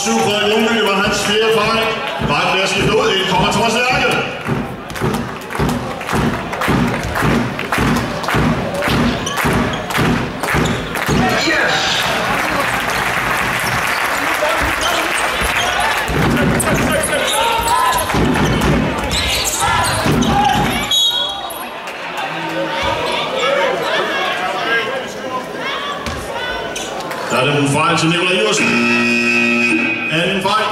7, Frederik Lundby, det var hans 4. fejl. Bakken med at skifte ud, ind kommer Thomas Lærke. Der er det en fejl til Nikolaj Iversen. Anden fejl.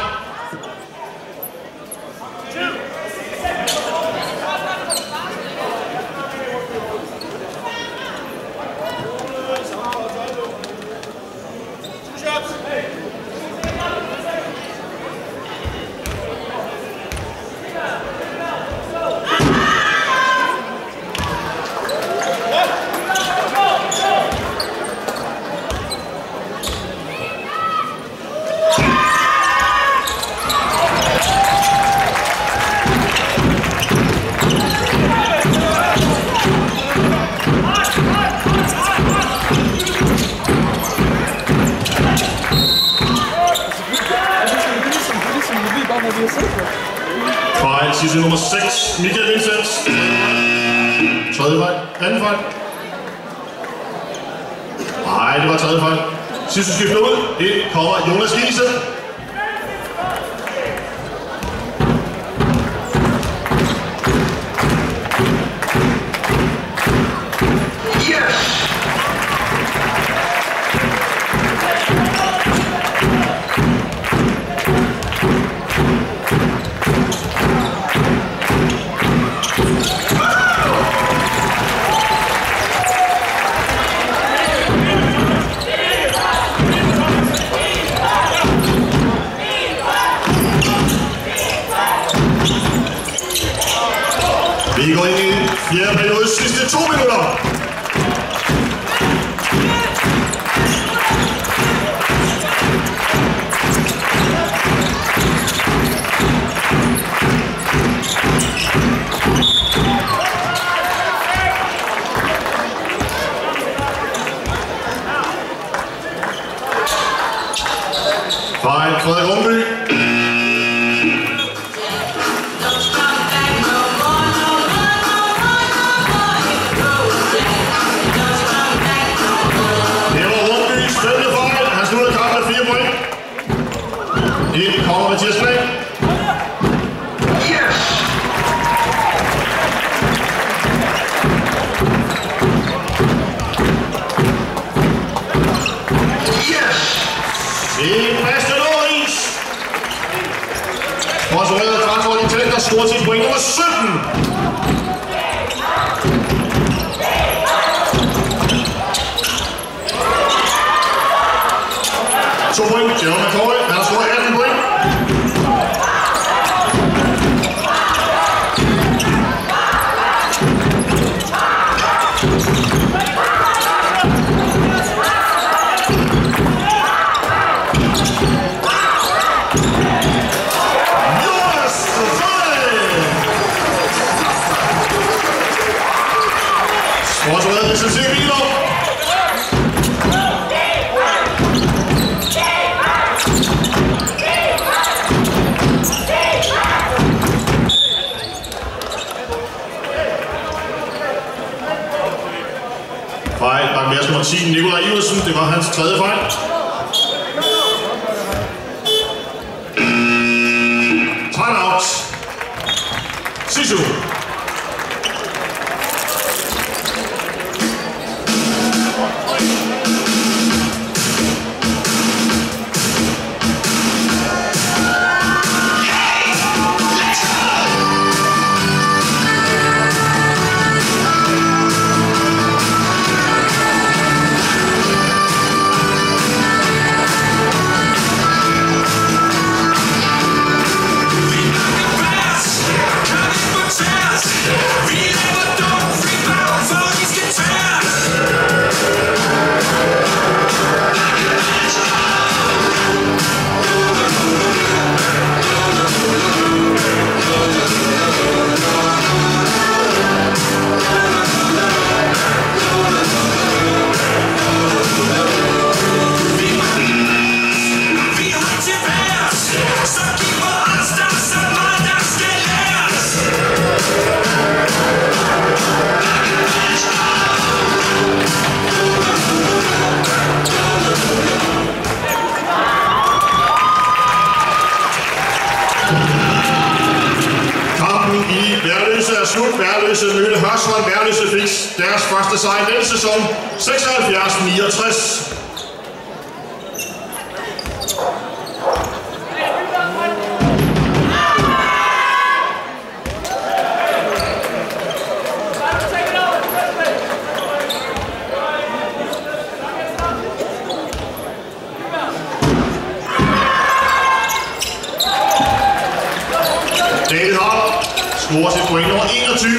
Fejl, SISU nummer 6, Michael Vincent. Tredje fejl, anden fejl. Nej, det var tredje fejl. SISU skifter ud, ind kommer Jonas Giese. Vi går ind i 4. periode, sidste 2 minutter. Fejl, Frederik Lundby. Ind kommer Mathias Blank. Yes! Yes! Sebastian Aarhus. Sponsoreret af Transvold Intelligent, der scorer til point nummer 17. To point, Daryl McCoy, han har scoret 18 point. Sponsoreret af SISU biler. Fejl, Bakken med nummer 10, Nikolaj Iversen, det var hans 3. fejl. Timeout. SISU. Town. er slut. Værløse mødte Hørsholm. Værløse fik deres første sejr denne sæson, 76-69. David Harder scorer sit point nummer 21.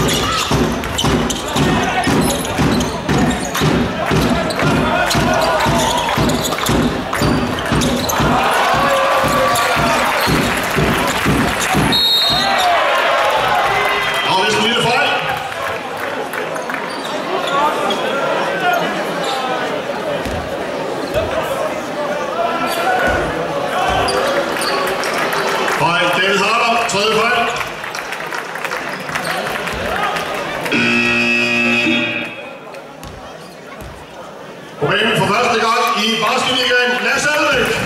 Aflæst en lille fejl. Fejl, David Harder, tredje fejl. På banen for første gang i basketligaen, Lasse Albæk.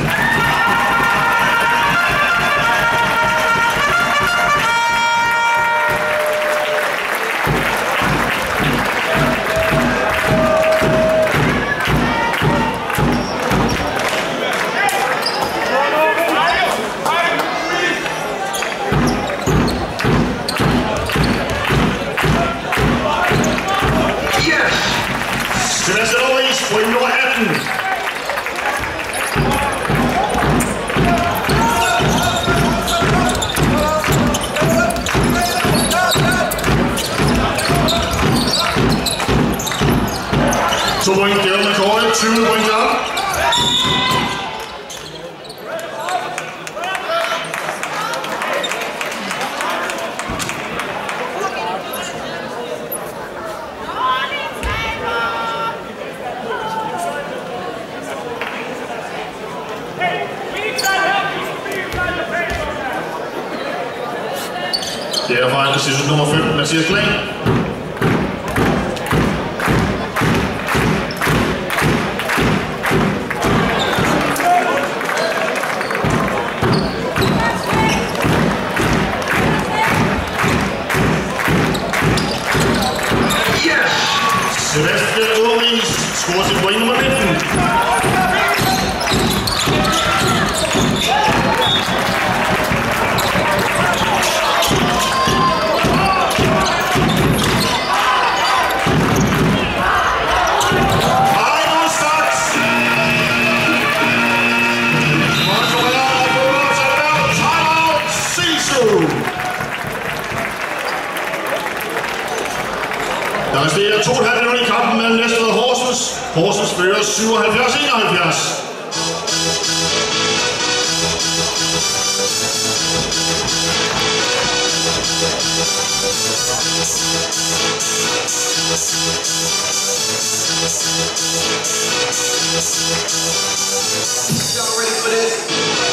Sebastian Aarhus, point nummer 18. To point, Daryl McCoy, 20 points up. Det er fra SISU nummer 5, Mathias Klang. Sebastian Aarhus scorer sit point nummer 19. Der resterer 2,5 minutter i kampen mellem Næstved og Horsens. Horsens fører 77-71. Y'all ready for this?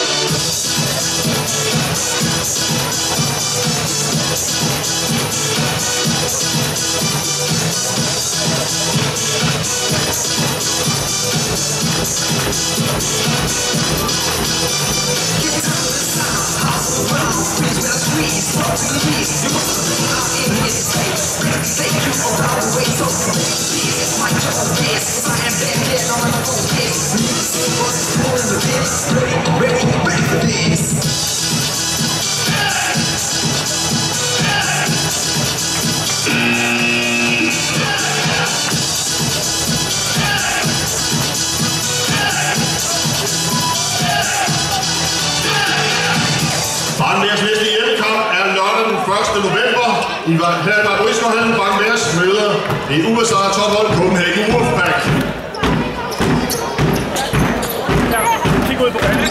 Bakkens næste hjemmekamp er lørdag den 1. november. I her i Bakken Bakkens møder det USA tophold Copenhagen Wolfpack. Kig ud på banen.